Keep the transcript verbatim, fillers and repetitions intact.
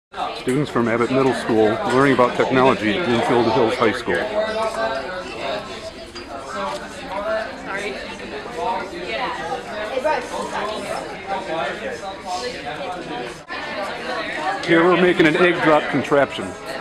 Students from Abbott Middle School learning about technology at Bloomfield Hills High School. Here we're making an egg drop contraption.